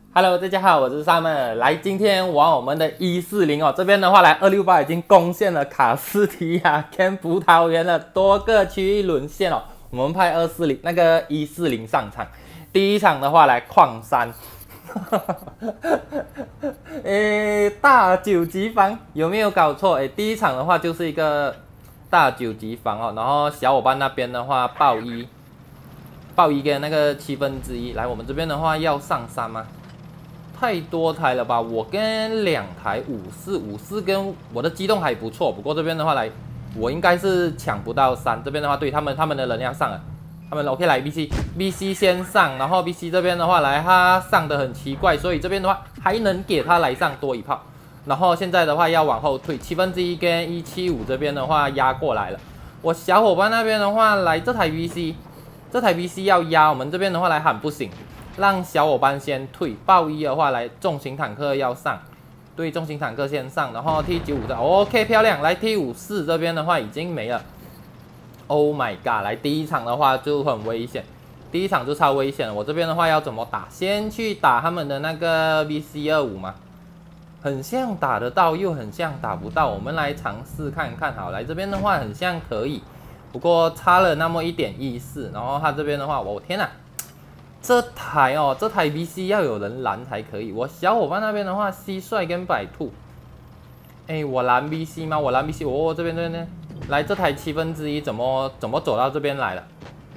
Hello，大家好，我是 Summer。来，今天玩我们的140哦。这边的话，来268已经攻陷了卡斯提亚跟葡萄园的多个区域沦陷哦。我们派140上场。第一场的话，来矿山，大9级房有没有搞错？第一场的话就是一个大9级房哦。然后小伙伴那边的话，爆一跟那个1/7。来，我们这边的话要上山吗？太多台了吧？我跟2台54跟我的机动还不错，不过这边的话来，我应该是抢不到3。这边的话，对他们的人要上了，他们 OK 来 BC 先上，然后 BC 这边的话来，他上的很奇怪，所以这边的话还能给他来上多一炮。然后现在的话要往后退，1/7跟175这边的话压过来了。我小伙伴那边的话来这台 BC 要压，我们这边的话来喊不行。让小伙伴先退，爆1的话来重型坦克要上，对，重型坦克先上，然后 T95的 OK 漂亮，来 T54这边的话已经没了 ，Oh my god， 来第一场的话就很危险，第一场就超危险了。我这边的话要怎么打？先去打他们的那个 BC25嘛，很像打得到，又很像打不到，我们来尝试看看。好，来这边的话很像可以，不过差了那么一点意思。然后他这边的话，我天哪！这台 BC 要有人拦才可以。我小伙伴那边的话，蟋蟀跟白兔，我拦 BC 吗？我拦 BC， 这边呢，来这台1/7怎么走到这边来了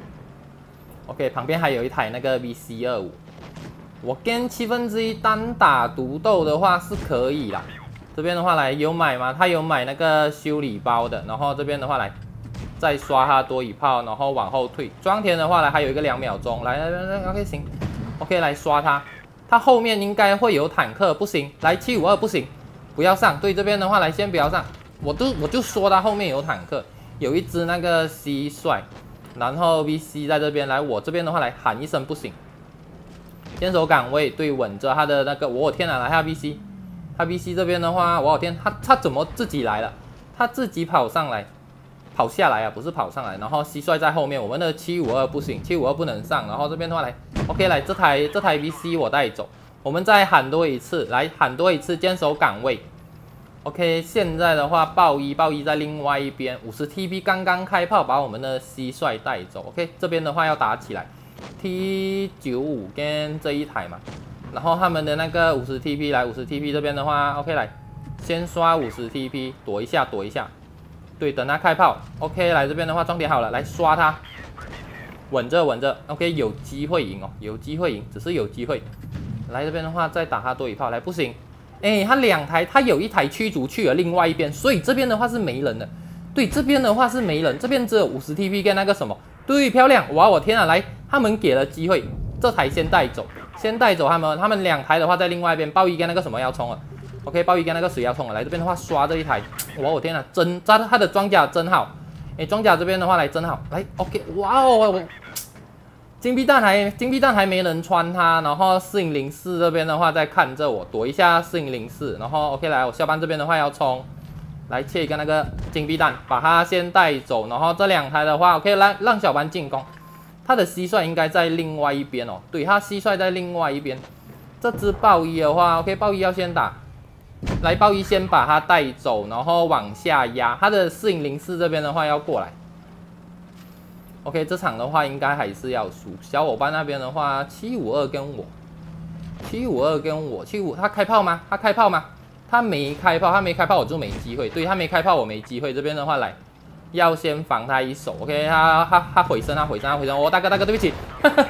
？OK， 旁边还有一台那个 BC25，我跟1/7单打独斗的话是可以啦。这边的话来有买吗？他有买那个修理包的，然后这边的话来。再刷他多一炮，然后往后退。装填的话呢，还有一个2秒钟，来 OK 行 ，OK 来刷他。他后面应该会有坦克，不行，来752不行，不要上。对这边的话来先不要上，我就说他后面有坦克，有一只那个蟋蟀，然后 BC 在这边来，我这边的话来喊一声不行，坚守岗位，对，稳着他的那个，我天哪，来他 BC， 他 BC 这边的话，我天，他怎么自己来了？他自己跑上来。跑下来啊，不是跑上来，然后蟋蟀在后面，我们的752不行，752不能上，然后这边的话来 ，OK 来这台 BC 我带走，我们再喊多一次，来喊多一次坚守岗位 ，OK 现在的话爆一在另外一边，50TB 刚刚开炮把我们的蟋蟀带走 ，OK 这边的话要打起来 ，T95 跟这一台嘛，然后他们的那个50TB 来50TB 这边的话 ，OK 来先刷50TB 躲一下。对，等他开炮 ，OK， 来这边的话装点好了，来刷他，稳着 ，OK， 有机会赢哦，有机会赢，只是有机会。来这边的话再打他多一炮，来不行，他2台，他有一台驱逐去了另外一边，所以这边的话是没人的。对，这边的话是没人，这边只有50TB 跟那个什么，对，漂亮，哇，我天啊，来，他们给了机会，这台先带走他们2台的话在另外一边，爆一跟那个什么要冲了。OK， 爆一跟那个水要冲了，来这边的话刷这一台，哇，我天啊，他的装甲真好，装甲这边的话来真好，来 OK， 哇哦，金币弹还没人穿它，然后4004这边的话在看着我，躲一下4004，然后 OK 来，我下班这边的话要冲，来切一个那个金币弹，把它先带走，然后这2台的话 OK 来让小班进攻，他的蟋蟀应该在另外一边哦，对，他蟋蟀在另外一边，这只爆一的话 OK 爆一要先打。来爆一先把它带走，然后往下压。他的4004这边的话要过来。OK， 这场的话应该还是要输。小伙伴那边的话，752跟我，752他开炮吗？他没开炮，我就没机会。对他没开炮，我没机会。这边的话来，要先防他一手。OK， 他回身，我大哥，对不起。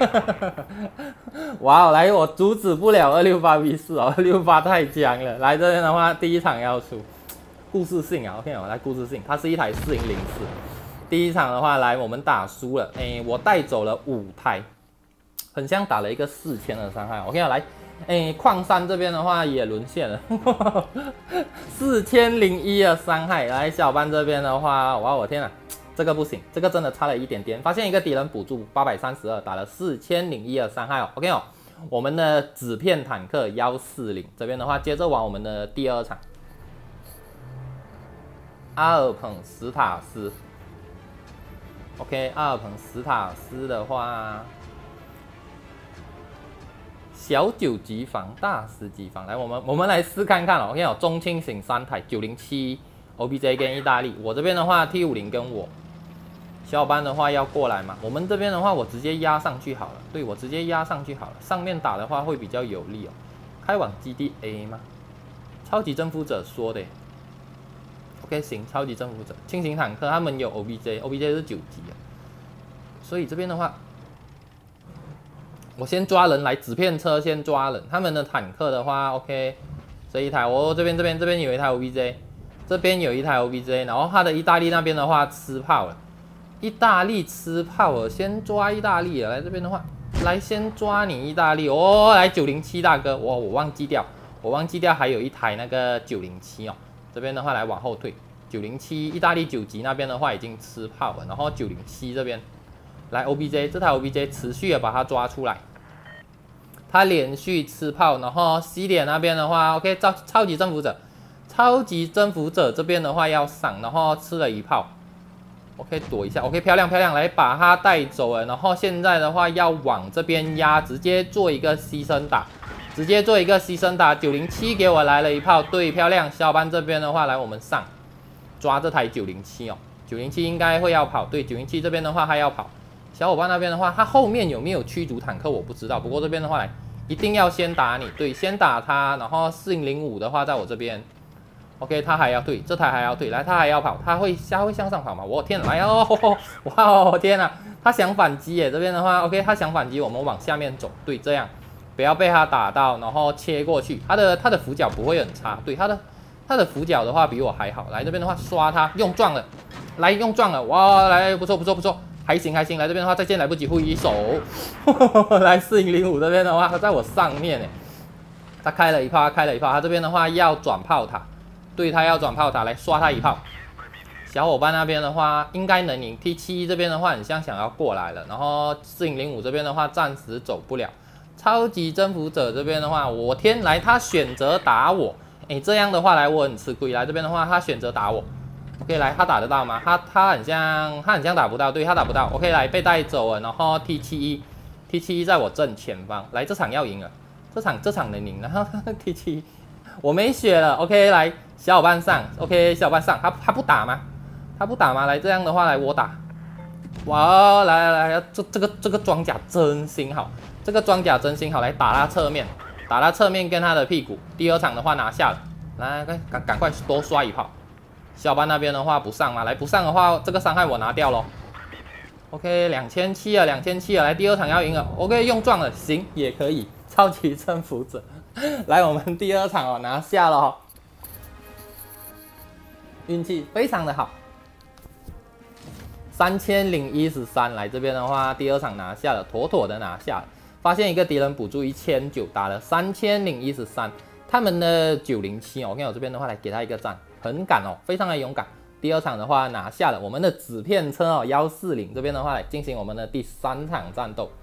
哇，来我阻止不了268v4哦，268太强了。来这边的话，第一场要输，故事性啊 ，OK， 我来故事性，它是一台4004。第一场的话，来我们打输了，我带走了5台，很像打了一个4000的伤害。OK， 来，矿山这边的话也沦陷了，4001的伤害。来小班这边的话，哇，我天啊！这个不行，这个真的差了一点点。发现一个敌人补助832，打了4001的伤害哦。OK 哦，我们的纸片坦克140这边的话，接着玩我们的第2场，阿尔彭史塔斯。OK， 阿尔彭史塔斯的话， 小9级房，大10级房，来，我们来试看看哦。OK 哦，中轻型3台907 OBJ 跟意大利，我这边的话 T50跟我小伙伴的话要过来嘛，我们这边的话我直接压上去好了，对我直接压上去好了，上面打的话会比较有利哦。开往基地 A 吗？超级征服者说的。OK 行，超级征服者，轻型坦克他们有 OBJ 是9级啊，所以这边的话。我先抓人来，纸片车先抓人。他们的坦克的话 ，OK， 这一台，这边有一台 OBJ， 这边有一台 OBJ， 然后他的意大利那边的话吃炮了，意大利吃炮了，先抓意大利了。来这边的话，来先抓你意大利哦，来907大哥，我忘记掉还有一台那个907哦。这边的话来往后退，907意大利9级那边的话已经吃炮了，然后907这边。来 OBJ 这台 OBJ 持续的把它抓出来，它连续吃炮，然后 C 点那边的话 ，OK 超级征服者这边的话要上，然后吃了一炮 ，OK 躲一下 ，OK 漂亮，来把它带走了，然后现在的话要往这边压，直接做一个牺牲打，907给我来了一炮，对，漂亮，小伙伴这边的话来我们上抓这台907哦，907应该会要跑，对，907这边的话还要跑。小伙伴那边的话，他后面有没有驱逐坦克我不知道，不过这边的话来，一定要先打你，对，先打他，然后4005的话在我这边 ，OK， 他还要对，这台还要对，来，他还要跑，他会向上跑吗？我天，来哦，哇，天啊，他想反击耶，这边的话 ，OK， 他想反击，我们往下面走，对，这样不要被他打到，然后切过去，他的俯角不会很差，对，他的俯角的话比我还好，来这边的话刷他，用撞了，哇，来不错。还行，来这边的话再见来不及挥手，来4005这边的话，他在我上面哎，他开了一炮，他这边的话要转炮塔，对他要转炮塔来刷他一炮。小伙伴那边的话应该能赢 ，T71这边的话很像想要过来了，然后4005这边的话暂时走不了。超级征服者这边的话，我天，来他选择打我，哎，这样的话来我很吃亏，来这边的话他选择打我。OK， 来，他打得到吗？他很像打不到，对，他打不到。OK， 来被带走了，然后 T71 在我正前方，来这场要赢了，这场能赢，然后T71 我没血了。OK， 来小伙伴上 ，OK 小伙伴上，他不打吗？来这样的话来我打，哇，来，这个装甲真心好，来打他侧面跟他的屁股。第2场的话拿下了，来赶快多刷一炮。小伙伴那边的话不上嘛，来不上的话，这个伤害我拿掉咯。OK， 2700了，来第2场要赢了。OK， 用撞了，行也可以，超级征服者，来我们第2场哦拿下了哦，运气非常的好，3013，来这边的话第2场拿下了，妥的拿下了，发现一个敌人补助1900，打了3013，他们的907哦，我看我这边的话来给他一个赞。很敢哦，非常的勇敢。第2场的话拿下了我们的纸片车哦140，这边的话来进行我们的第3场战斗。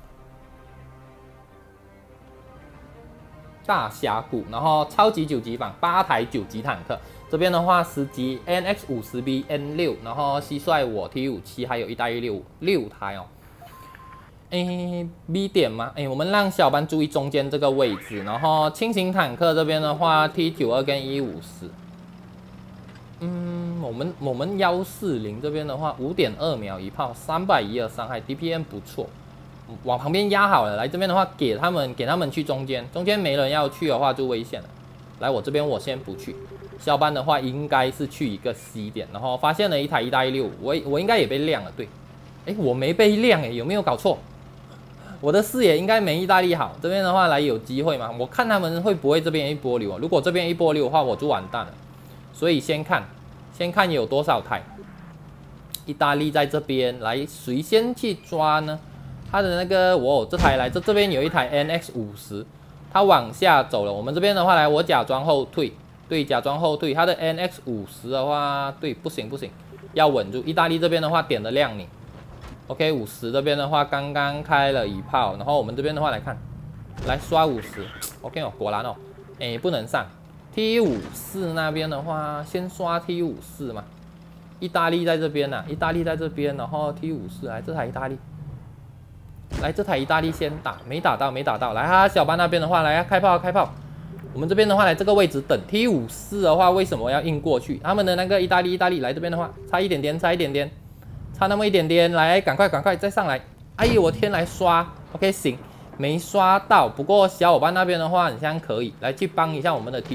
大峡谷，然后超级9级房8台9级坦克，这边的话10级 NX50B N6， 然后蟋蟀我 T57， 还有意大利6台哦。B 点吗？我们让小伙伴注意中间这个位置，然后轻型坦克这边的话 T92 跟150。我们140这边的话5.2秒一炮，310的伤害 ，DPM 不错，往旁边压好了。来这边的话给他们去中间没人要去的话就危险了。来我这边我先不去，小伙伴的话应该是去一个 C 点，然后发现了一台意大利65，我应该也被亮了，对，我没被亮有没有搞错？我的视野应该没意大利好，这边的话来有机会吗？我看他们会不会这边一波流，如果这边一波流的话我就完蛋了，所以先看有多少台。意大利在这边，来谁先去抓呢？他的那个这台来这边有一台 NX50， 他往下走了。我们这边的话来，我假装后退，对，假装后退。他的 NX50的话，对，不行，要稳住。意大利这边的话点了亮你 ，OK， 50这边的话刚刚开了一炮，然后我们这边的话来看，来刷50 ，OK 哦，果然哦，不能上。T54那边的话，先刷 T54嘛。意大利在这边呐，然后 T54来这台意大利来这台意大利先打，没打到，没打到。来，他小班那边的话，来开炮，开炮。我们这边的话，来这个位置等 T54的话，为什么要硬过去？他们的那个意大利来这边的话，差一点点，差一点点，差那么一点点。来，赶快再上来！哎呦，我天，来刷 ，OK 行，没刷到。不过小伙伴那边的话，很像可以来去帮一下我们的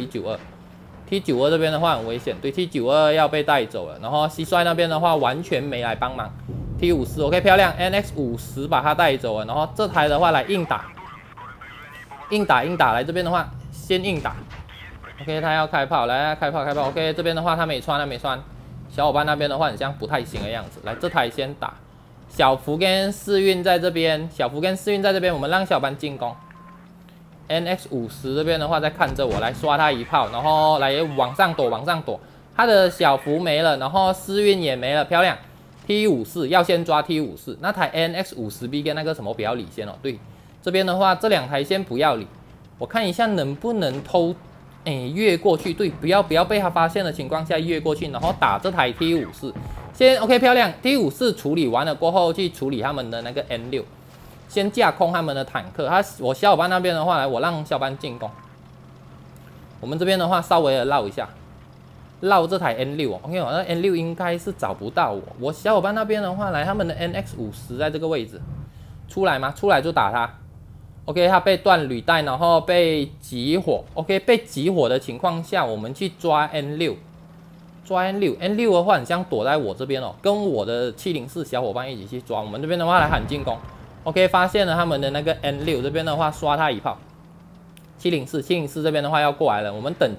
T92。T92这边的话很危险，对 T92要被带走了。然后蟋蟀那边的话完全没来帮忙。T54 OK 漂亮 ，NX50把它带走了。然后这台的话来硬打，硬打，来这边的话先硬打。OK 他要开炮，来开炮。OK 这边的话他没穿。小伙伴那边的话很像不太行的样子。来这台先打，小福跟世运在这边，我们让小班进攻。NX50这边的话在看着我来刷他一炮，然后来往上躲。他的小福没了，然后思运也没了，漂亮。T54要先抓 T54，那台 NX50B 跟那个什么不要理先哦。对，这边的话这两台先不要理，我看一下能不能偷，越过去。对，不要被他发现的情况下越过去，然后打这台 T54。先 OK 漂亮 ，T54处理完了过后去处理他们的那个 N6。先架空他们的坦克，我小伙伴那边的话，来我让小班进攻。我们这边的话稍微的绕一下，绕这台 N6哦 ，OK， 那 N6应该是找不到我。我小伙伴那边的话，来他们的 NX50在这个位置，出来吗？出来就打他。OK， 他被断履带，然后被集火。OK， 被集火的情况下，我们去抓 N6， 抓 N6 的话，很像躲在我这边哦，跟我的704小伙伴一起去抓。我们这边的话来喊进攻。OK， 发现了他们的那个 N6 这边的话，刷他一炮。704这边的话要过来了，我们等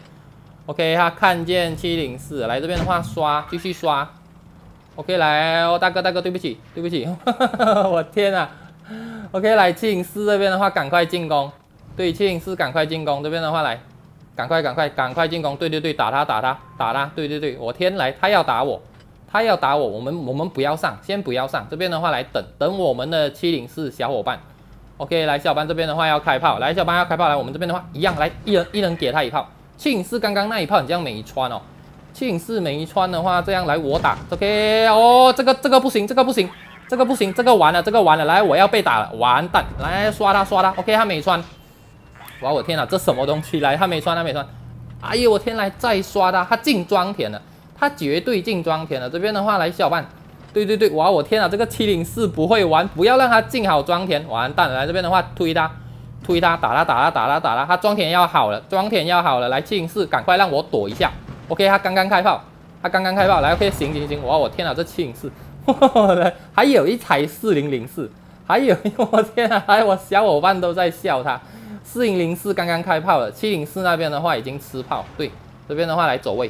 704。OK， 他看见704来这边的话刷，继续刷。OK， 来哦，大哥，对不起，我天啊 ！OK， 来704这边的话赶快进攻，对704赶快进攻，这边的话来，赶快进攻，对，打他，对，我天来，他要打我。我们不要上，先不要上。这边的话来等我们的704小伙伴。OK， 来小班这边的话要开炮，来小班要开炮，来我们这边的话一样，来一人给他一炮。704刚刚那一炮你这样没穿哦，704没穿的话这样来我打 ，OK 哦，这个不行，这个完了，来我要被打了，完蛋，来刷他 ，OK 他没穿，哇我天哪，这什么东西来？他没穿，哎呦我天来再刷他进装填了。他绝对进装填了，这边的话来小伙伴，对，哇我天啊，这个704不会玩，不要让他进好装填，完蛋了，来这边的话推他，打他，他装填要好了，来704赶快让我躲一下 ，OK 他刚刚开炮，来 OK 行，哇我天啊，这704，还有一台4004，还有我天啊，我小伙伴都在笑他，4004刚刚开炮了，704那边的话已经吃炮，对，这边的话来走位，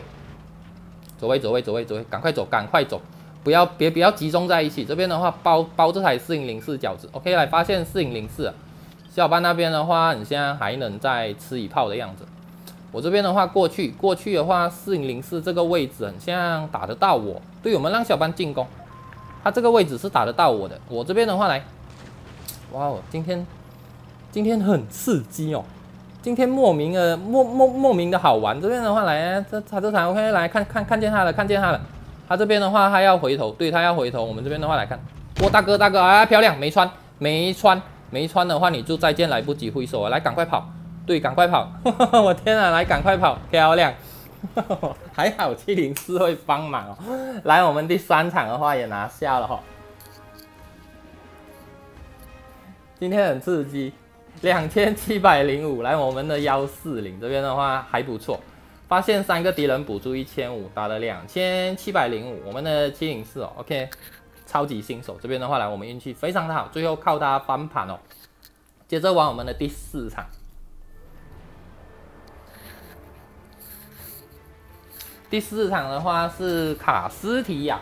赶快走，不要集中在一起。这边的话包这台4004饺子 ，OK， 来发现4004，小伙伴那边的话，你现在还能再吃一炮的样子。我这边的话过去的话，4004这个位置很像打得到我，对，我们让小伙伴进攻，他这个位置是打得到我的。我这边的话来，哇哦，今天很刺激哦。今天莫名的好玩，这边的话来，他这台 OK 来看见他了，他这边的话他要回头，对他要回头，我们这边的话来看，哇大哥啊漂亮，没穿的话你就再见来不及挥手了，来赶快跑，对赶快跑，我天啊，来赶快跑，漂亮，还好704会帮忙哦，来我们第3场的话也拿下了哈，今天很刺激。2705，来我们的140这边的话还不错，发现3个敌人补助1500，打了2705，我们的704哦 ，OK， 超级新手，这边的话来我们运气非常的好，最后靠他翻盘哦。接着玩我们的第4场，第4场的话是卡斯提亚。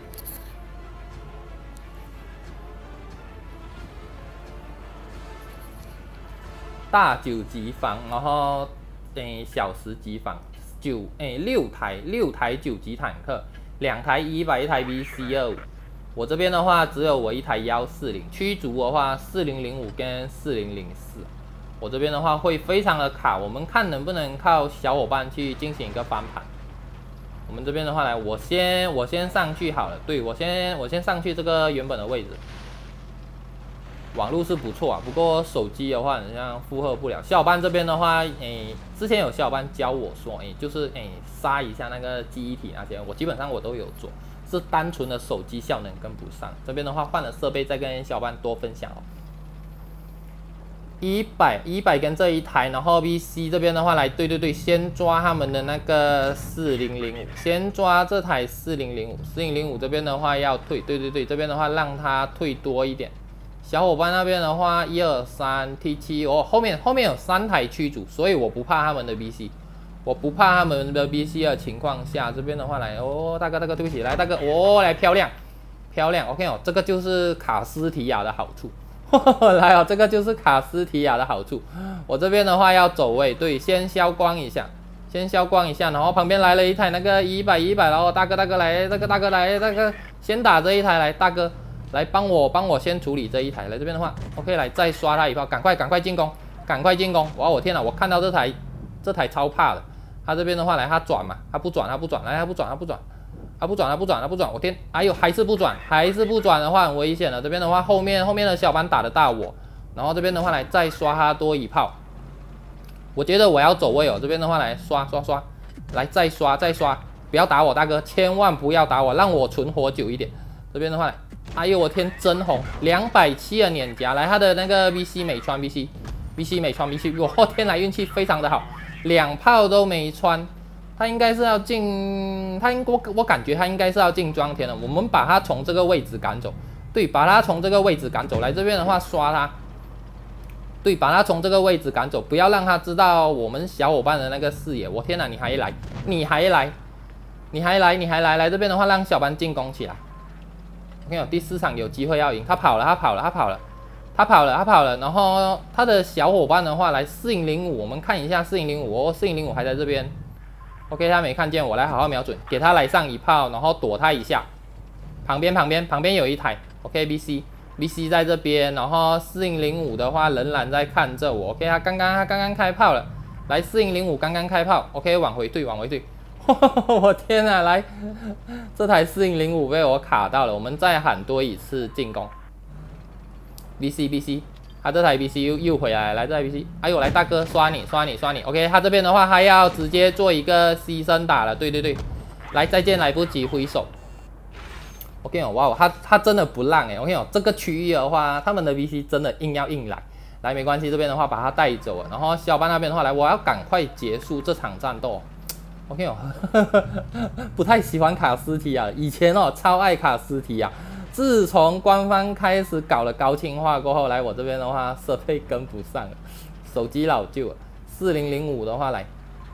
大9级房，然后小10级房，6台9级坦克，2台100，一台 BC25。我这边的话只有我一台140，驱逐的话4005跟4004。我这边的话会非常的卡，我们看能不能靠小伙伴去进行一个翻盘。我们这边的话来，我先上去好了，对我先上去这个原本的位置。 网络是不错啊，不过手机的话好像负荷不了。小伙伴这边的话，之前有小伙伴教我说，就是杀一下那个记忆体那些，我基本上我都有做，是单纯的手机效能跟不上。这边的话换了设备，再跟小伙伴多分享哦。100跟这一台，然后 VC 这边的话来，对，先抓他们的那个4005，先抓这台4005这边的话要退，对，这边的话让它退多一点。小伙伴那边的话，1、2、3 T7，哦，后面有3台驱逐，所以我不怕他们的 VC， 我不怕他们的 VC 的情况下，这边的话来，哦，大哥，对不起，来大哥，哦，来漂亮 ，OK 哦，这个就是卡斯提亚的好处，来哦，这个就是卡斯提亚的好处。我这边的话要走位，对，先消光一下，然后旁边来了一台那个100，然后大哥来，这个大哥来，那个先打这一台来，大哥。来帮我先处理这一台，来这边的话 ，OK， 来再刷他一炮，赶快进攻！哇，我天哪，我看到这台超怕的，他这边的话来他转嘛，他不转，来他不转，我天，哎呦还是不转的话很危险了，这边的话后面的小班打得到我，然后这边的话来再刷他多一炮，我觉得我要走位哦，这边的话来刷，来再刷，不要打我大哥，千万不要打我，让我存活久一点，这边的话来。哎呦我天，真红，270的碾夹，来他的那个 VC 美穿 VC，我天来运气非常的好，2炮都没穿，他应该是要进，我感觉他应该是要进装填了，我们把他从这个位置赶走，对，把他从这个位置赶走，来这边的话刷他，对，把他从这个位置赶走，不要让他知道我们小伙伴的那个视野，我天哪，你还来，来这边的话让小班进攻起来。OK， 第4场有机会要赢，他跑了，然后他的小伙伴的话来4005，我们看一下4005，哦，4005还在这边 ，OK， 他没看见我，来好好瞄准，给他来上一炮，然后躲他一下，旁边有一台 ，OK，VC 在这边，然后4005的话仍然在看着我 ，OK， 他刚刚开炮了，来4005刚刚开炮 ，OK， 往回退。我天哪，来，这台4005被我卡到了，我们再喊多一次进攻。VC， 他这台 VC 又回来了，来这台 VC， 哎呦，来大哥刷你 ，OK， 他这边的话他要直接做一个牺牲打了，对，来再见来不及挥手。OK 哦，哇，他真的不让OK 哦，这个区域的话，他们的 VC 真的硬来，来没关系，这边的话把他带走了，然后小班那边的话来，我要赶快结束这场战斗。OK 哦，不太喜欢卡斯提亚，以前哦超爱卡斯提亚，自从官方开始搞了高清化过后，来我这边的话设备跟不上了，手机老旧了。4005的话来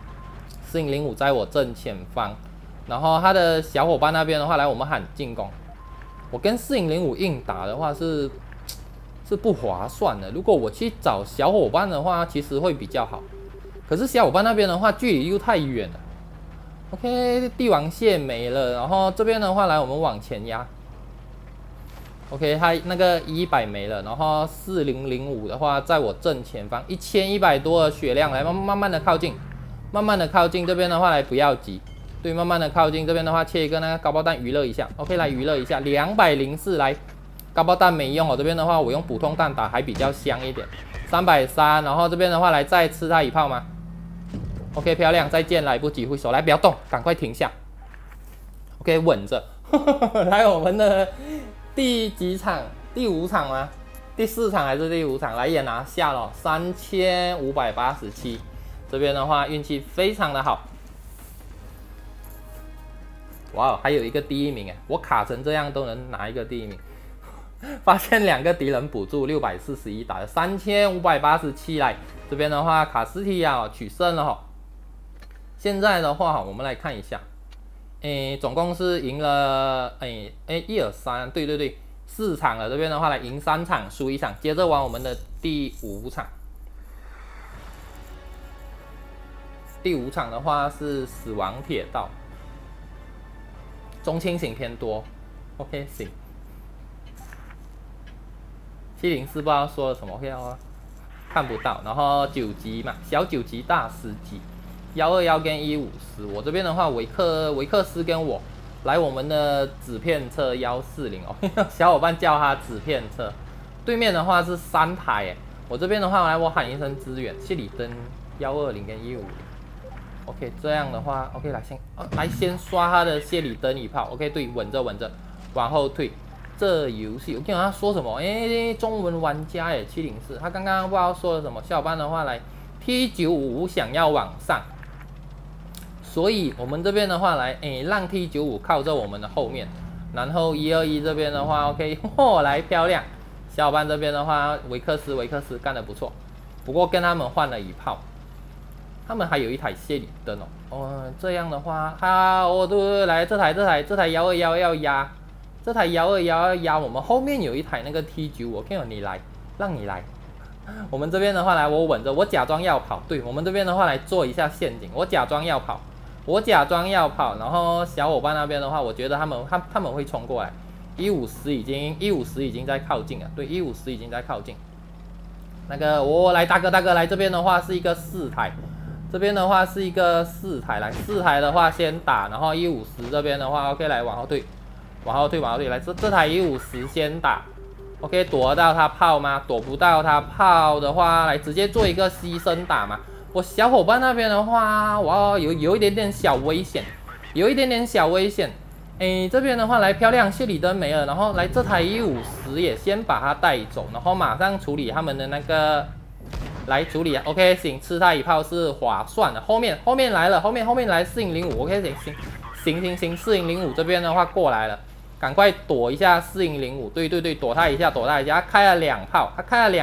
，4005在我正前方，然后他的小伙伴那边的话来，我们喊进攻。我跟4005硬打的话是不划算的，如果我去找小伙伴的话，其实会比较好。可是小伙伴那边的话距离又太远了。OK， 帝王蟹没了，然后这边的话来，我们往前压。OK， 它那个100没了，然后4005的话，在我正前方，1100多的血量，来慢慢的靠近，这边的话来不要急，对，慢慢的靠近，这边的话切一个那个高爆弹娱乐一下 ，OK， 来娱乐一下，204来，高爆弹没用哦，这边的话我用普通弹打还比较香一点，330，然后这边的话来再吃他一炮吗？ OK， 漂亮，再见，来不及挥手，来不要动，赶快停下。OK， 稳着。来我们的第几场？第5场吗？第4场还是第5场？来也拿下了3587。这边的话运气非常的好。哇，还有一个第1名哎，我卡成这样都能拿一个第1名。发现2个敌人补助641，打了3587来。这边的话，卡斯提亚取胜了哈。现在的话，我们来看一下，总共是赢了1、2、3，对，4场了。这边的话来赢3场，输1场，接着玩我们的第5场。第5场的话是死亡铁道，中轻型偏多。OK， 行。704不知道说了什么 ，OK 哦，看不到。然后9级嘛，小9级大10级。121跟150，我这边的话，维克斯跟我来我们的纸片车140哦，小伙伴叫他纸片车对面的话是3台哎，我这边的话来我喊一声支援，谢里登120跟150。OK， 这样的话 ，OK 来先刷他的谢里登一炮 ，OK 对，稳着，往后退。这游戏我看他说什么？中文玩家704，他刚刚不知道说了什么。小伙伴的话来 T95想要往上，所以我们这边的话来，让 T95靠在我们的后面，然后121这边的话 ，OK， 来漂亮。小伙伴这边的话，维克斯干得不错，不过跟他们换了一炮。他们还有一台谢里登这样的话，对，来这台121要压，这台121要压，我们后面有一台那个 T95， 我看你来，让你来。我们这边的话来，我稳着，我假装要跑，对我们这边的话来做一下陷阱，我假装要跑，然后小伙伴那边的话，我觉得他们会冲过来，150已经在靠近了，对，150已经在靠近。那个我来大哥来这边的话是一个4台。这边的话是一个4台，来4台的话先打，然后150这边的话 ，OK 来往后退，来这台150先打 ，OK 躲得到他炮吗？躲不到他炮的话，来直接做一个牺牲打嘛。我小伙伴那边的话，哇有一点点小危险，这边的话来漂亮，谢里登没了，然后来这台150也先把它带走，然后马上处理他们的那个。来处理 ，OK， 行，吃他一炮是划算的。后面来了，后面来4005 ，OK， 行，4005这边的话过来了，赶快躲一下4005，对，躲他一下，他开了2炮，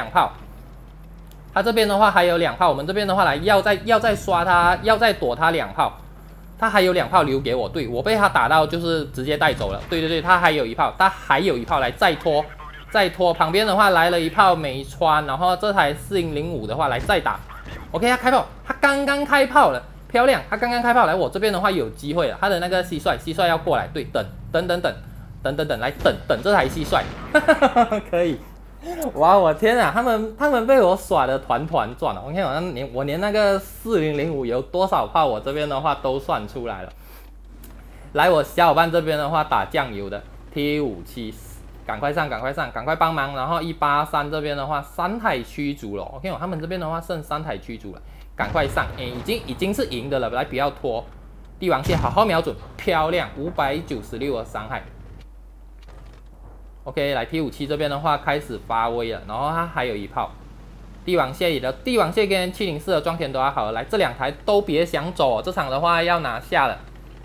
他这边的话还有2炮，我们这边的话来要再刷他，要再躲他2炮，他还有2炮留给我，对我被他打到就是直接带走了，对，他还有一炮，来再拖，旁边的话来了一炮没穿，然后这台4005的话来再打 ，OK， 他开炮，他刚刚开炮了，漂亮，他刚刚开炮来，我这边的话有机会了，他的那个蟋蟀要过来，对，等，来等这台蟋蟀，可以，哇，我天啊，他们被我耍的团转了，我看好像我连那个4005有多少炮，我这边的话都算出来了，来，我小伙伴这边的话打酱油的 T57。赶快上，赶快帮忙！然后183这边的话，3台驱逐了。OK， 他们这边的话剩3台驱逐了，赶快上！已经是赢的了，来不要拖。帝王蟹好好瞄准，漂亮，596的伤害。OK， 来 T57这边的话开始发威了，然后他还有一炮。帝王蟹跟704的装填都要好了，来这2台都别想走，这场的话要拿下了。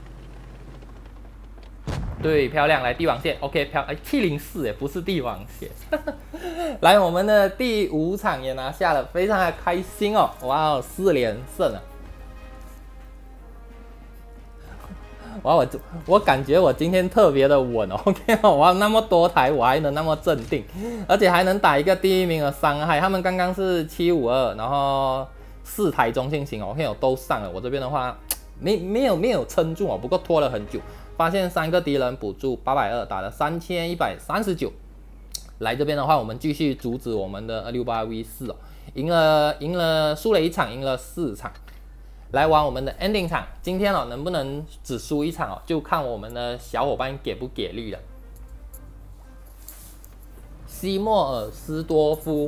对，漂亮，来帝王蟹 ，OK， 704不是帝王蟹，来我们的第5场也拿下了，非常的开心哦，哇，4连胜了，哇，我感觉我今天特别的稳哦 ，OK， 哇，那么多台我还能那么镇定，而且还能打一个第1名的伤害，他们刚刚是752，然后4台中性型 ，OK， 都上了，我这边的话没有撑住哦，不过拖了很久。发现3个敌人补助820，打了3139。来这边的话，我们继续阻止我们的268V4哦，输了1场，赢了4场。来玩我们的 ending 场，今天哦能不能只输1场哦，就看我们的小伙伴给不给力了。西莫尔斯多夫，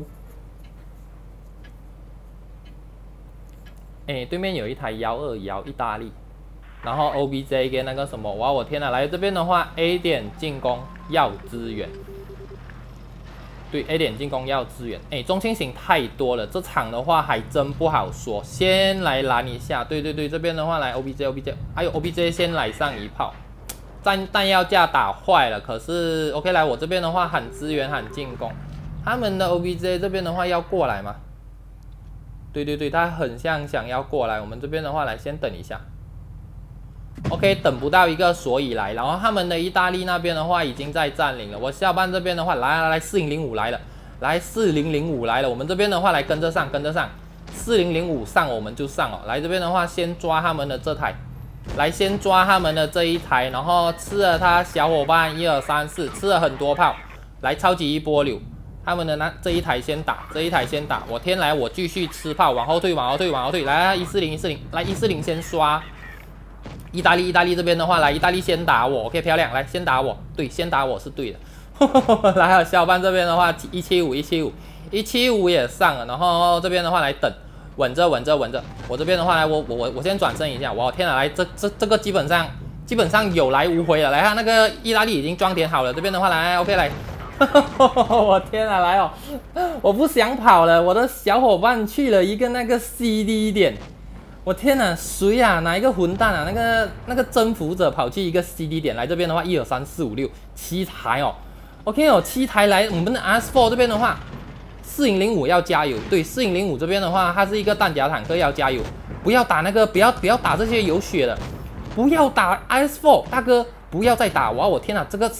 对面有一台121意大利。然后 OBJ 跟那个什么，哇，我天哪！来这边的话 ，A 点进攻要支援，对 ，A 点进攻要支援。中轻型太多了，这场的话还真不好说。先来拦一下，对，这边的话来 OBJ， 还有 OBJ 先来上一炮，弹药架打坏了，可是 OK 来我这边的话喊支援喊进攻，他们的 OBJ 这边的话要过来吗？对，他很像想要过来，我们这边的话来先等一下。OK， 等不到一个所以来，然后他们的意大利那边的话已经在占领了。我下半这边的话，来4005来了，来4005来了。我们这边的话来跟着上，4005上我们就上哦。来这边的话先抓他们的这台，来先抓他们的这一台，然后吃了他小伙伴1、2、3、4，吃了很多炮，来超级一波流。他们的这一台先打，我天来我继续吃炮，往后退，来140，来140先刷。意大利这边的话，来意大利先打我 ，OK 漂亮，来先打我，对，先打我是对的。 来有小伙伴这边的话175也上了，然后这边的话来等，稳着。我这边的话来，我先转身一下，我天啊，来这个基本上有来无回了。来看那个意大利已经装填好了，这边的话来 OK 来，我天啊，来哦，我不想跑了，我的小伙伴去了一个那个 CD 点。我天哪，谁啊？哪一个混蛋啊？那个征服者跑去一个 CD 点，来这边的话，1、2、3、4、5、6，7台哦。OK 哦，7台来，我们的 S4 这边的话，4005要加油。对，4005这边的话，它是一个弹夹坦克，要加油，不要打那个，不要打这些有血的，不要打 S4，大哥，不要再打！哇，我天哪，这个，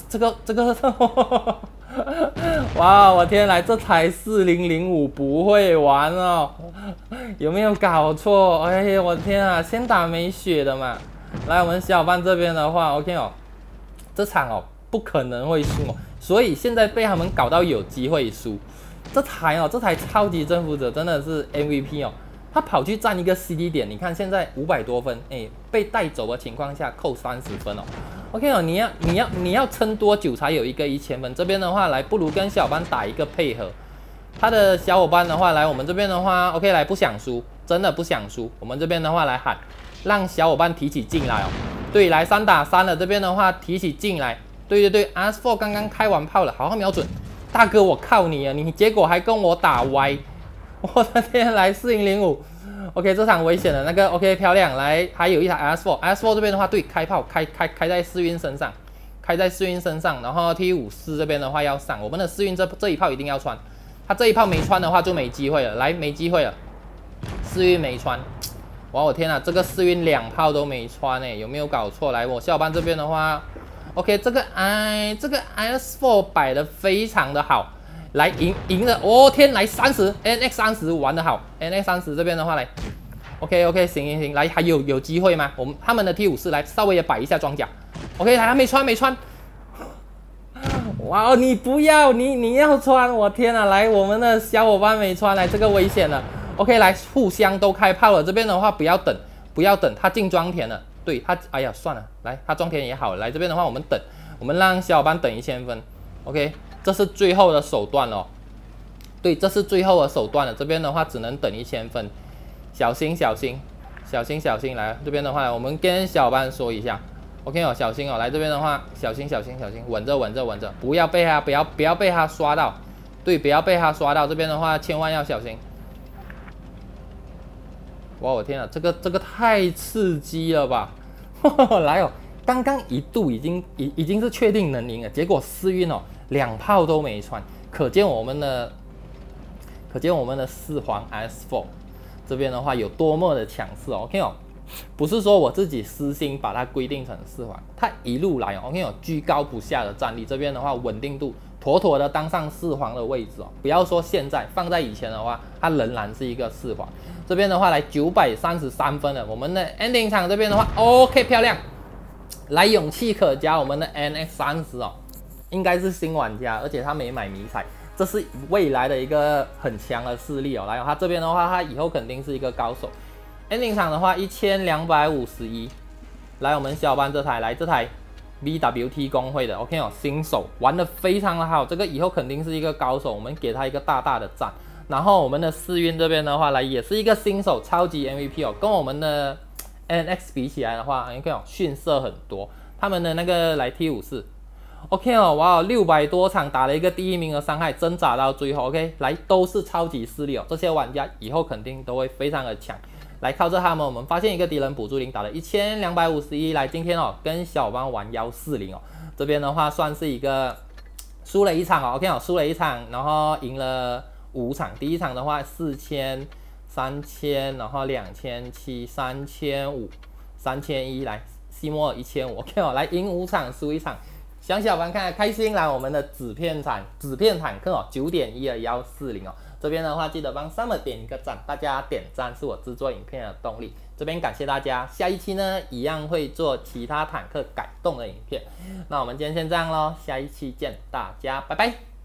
哇，我天哪，这台4005不会玩哦，有没有搞错？哎呀，我天啊，先打没血的嘛。来，我们小伙伴这边的话 ，OK 哦，这场哦不可能会输哦，所以现在被他们搞到有机会输。这台超级征服者真的是 MVP 哦，他跑去占一个 CD 点，你看现在500多分，哎，被带走的情况下扣30分哦。OK 哦，你要撑多久才有一个1000分？这边的话来，不如跟小伙伴打一个配合。他的小伙伴的话来，我们这边的话 OK 来，不想输，真的不想输。我们这边的话来喊，让小伙伴提起劲来哦。对，来3打3了，这边的话提起劲来。对，S4 刚刚开完炮了，好好瞄准。大哥，我靠你啊！你结果还跟我打歪，我的天！来4005 ，OK， 这场危险的那个 OK 漂亮，来还有一台 S4 这边的话，对，开炮开在世运身上，然后 T54这边的话要上，我们的世运这一炮一定要穿，他这一炮没穿的话就没机会了，来没机会了，世运没穿，哇我天啊，这个世运2炮都没穿哎，有没有搞错？来我小伙伴这边的话。OK， 这个 S4 摆的非常的好，来赢了，哦天，来30 NX 30玩的好 ，NX 30这边的话来 ，OK， 行，来还有机会吗？他们的 T54来稍微也摆一下装甲 ，OK， 还没穿，哇，你不要，你要穿，我天啊，来我们的小伙伴没穿，来这个危险了 ，OK， 来互相都开炮了，这边的话不要等，他进装填了。对他，哎呀，算了，来，他装填也好了。来这边的话，我们等，我们让小伙伴等1000分 ，OK， 这是最后的手段哦。对，这是最后的手段了。这边的话只能等1000分，小心，来这边的话，我们跟小伙伴说一下 ，OK 哦，小心哦，来这边的话，小心，稳着，不要被他刷到，对，不要被他刷到。这边的话，千万要小心。哇，我天啊，这个太刺激了吧！来哦，刚刚一度已经是确定能赢了，结果世运哦2炮都没穿，可见我们的4皇 S4 这边的话有多么的强势哦。OK 哦，不是说我自己私心把它规定成4皇，它一路来哦 ，OK 哦，居高不下的战力，这边的话稳定度。妥妥的当上4皇的位置哦，不要说现在，放在以前的话，它仍然是一个4皇。这边的话来933分了，我们的 ending 场这边的话 ，OK 漂亮，来勇气可嘉，我们的 NX 30哦，应该是新玩家，而且他没买迷彩，这是未来的一个很强的势力哦。来，他这边的话，他以后肯定是一个高手。ending 场的话1251，来我们小伙伴这台。BWT 工会的 OK 哦，新手玩的非常的好，这个以后肯定是一个高手，我们给他一个大大的赞。然后我们的世运这边的话来也是一个新手，超级 MVP 哦，跟我们的 NX 比起来的话 ，OK 哦，逊色很多。他们的那个来 T54 ，OK 哦，哇，600多场打了一个第1名的伤害，挣扎到最后 ，OK， 来都是超级势力哦，这些玩家以后肯定都会非常的强。来靠着他们，我们发现一个敌人补助0打了1251。来，今天哦跟小伙伴玩140哦，这边的话算是一个输了一场哦 ，OK 哦，输了一场，然后赢了5场。第一场的话4000、3000，然后2700、3500、3001，来西摩尔1500 ，OK 哦，来赢5场输1场。想小伙伴看开心，来我们的纸片坦克哦，9.1的140哦。这边的话，记得帮 Summer 点一个赞，大家点赞是我制作影片的动力。这边感谢大家，下一期呢一样会做其他坦克改动的影片。那我们今天先这样咯，下一期见，大家拜拜。